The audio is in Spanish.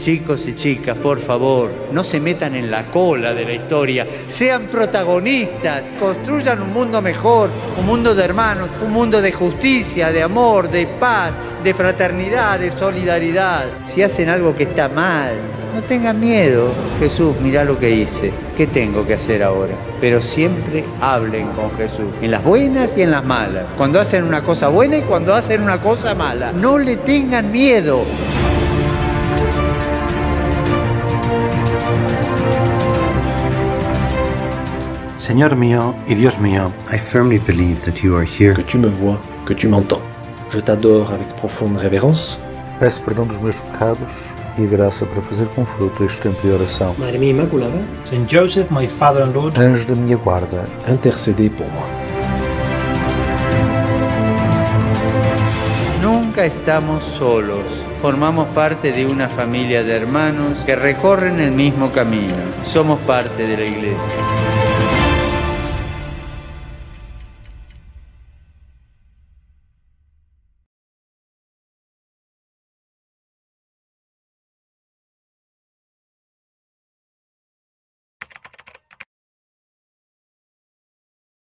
Chicos y chicas, por favor, no se metan en la cola de la historia, sean protagonistas, construyan un mundo mejor, un mundo de hermanos, un mundo de justicia, de amor, de paz, de fraternidad, de solidaridad. Si hacen algo que está mal, no tengan miedo. Jesús, mirá lo que hice, ¿qué tengo que hacer ahora? Pero siempre hablen con Jesús, en las buenas y en las malas, cuando hacen una cosa buena y cuando hacen una cosa mala. No le tengan miedo. Señor mío y Dios mío, I firmly believe that you are here. Que tu me vois, que tu m'entends. Je t'adore avec profonde révérence. peço perdão dos meus pecados e graça para fazer com fruto este tempo de oração. Madre mía Inmaculada, Saint Joseph, my Father and Lord, Anjo da minha guarda, Intercédez pour moi. Nunca estamos solos. Formamos parte de una familia de hermanos que recorren el mismo camino. Somos parte de la Iglesia.